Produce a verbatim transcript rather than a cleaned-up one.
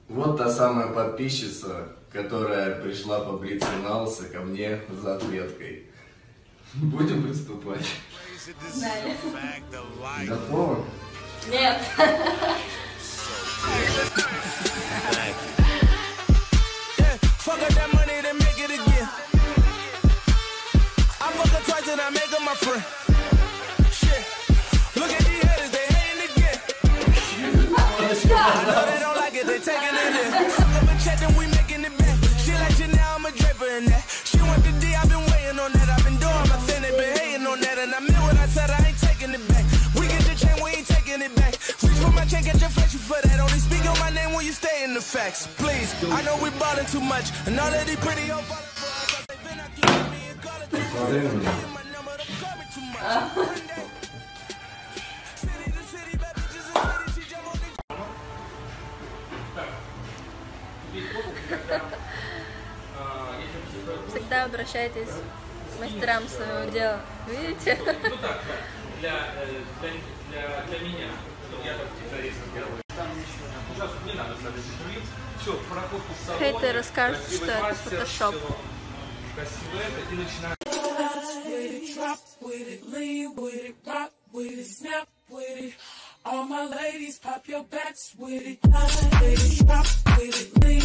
Вот та самая подписчица, которая пришла побриться на лысо ко мне за ответкой. Будем приступать? Да. Готово? Нет. Facts, please. I know we ballin' too much, and all of these pretty old Всегда обращайтесь к мастерам своего дела. Видите? Ну так, для, для, для, для меня, чтобы я так террорист делаю. Пожалуйста, не надо ставить журналист. Все, проходку в салоне. Хейтеры скажут, что это фотошоп. Красиво это и начинаем. All my ladies, pop your backs with it. Ladies, drop with it, lean